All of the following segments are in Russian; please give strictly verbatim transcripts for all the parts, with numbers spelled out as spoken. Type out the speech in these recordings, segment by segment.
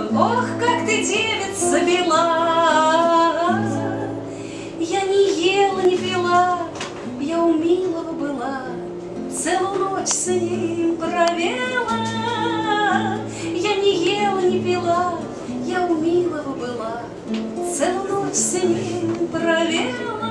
Ох, как ты, девица, бела! Я не ела, не пила, я у милого была, целую ночь с ним провела. Я не ела, не пила, я у милого была, целую ночь с ним провела.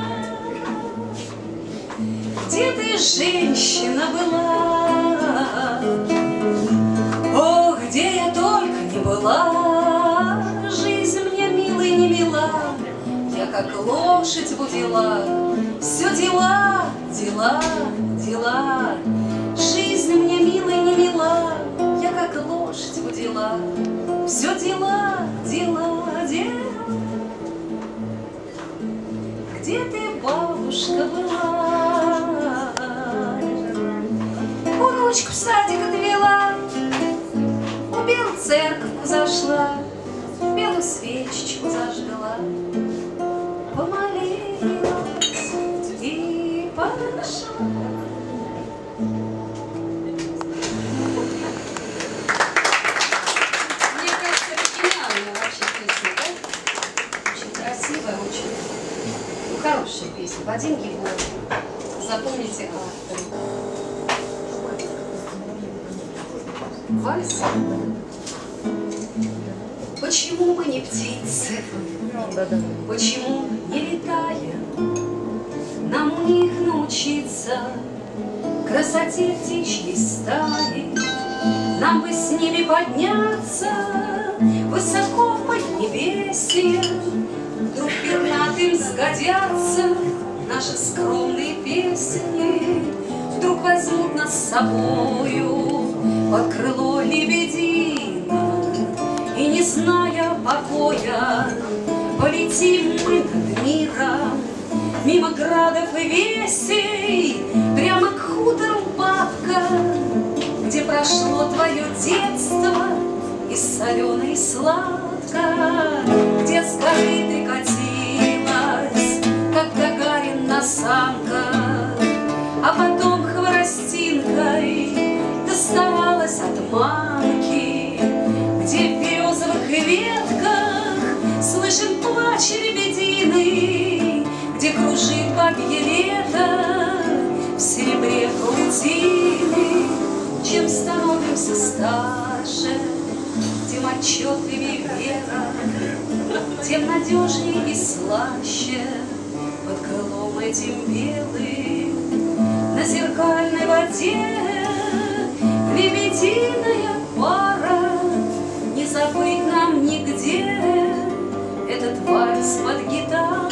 Где ты, женщина, была? Ох, где я только не была, жизнь мне милой не мила, я как лошадь будила, все дела, дела, дела. Жизнь мне милой не мила, я как лошадь будила, все дела, дела, дела. Где ты, бабушка, была? Внучку в садик отвела, у белой церковку зашла, белую свечечку зажгла, помолилась и пошла. Мне кажется, это гениальная вообще песня, да? Очень красивая, очень, ну, хорошая песня. Вадим Егоров. Запомните автора. Вальс. Почему мы не птицы? Почему не летаем? Нам у них научиться красоте птичьей стаи. Нам бы с ними подняться высоко в поднебесье. Вдруг пернатым сгодятся наши скромные песни. Вдруг возьмут нас с собою под крыло лебедина, и, не зная покоя, полетим мы над миром, мимо градов и весей, прямо к хутору, бабка, где прошло твое детство, и солено, и сладко, где с горы ты катилась, как Гагарин на санках, а потом хворостинкой доставалась от мамки, где в березовых ветках слышен плач лебединый, где кружит бабье лето в серебре паутины. Чем становимся старше, тем отчетливее вера, тем надежнее и слаще под крылом этим белым на зеркальной воде лебединая пара. Не забыть нам нигде этот вальс под гитару.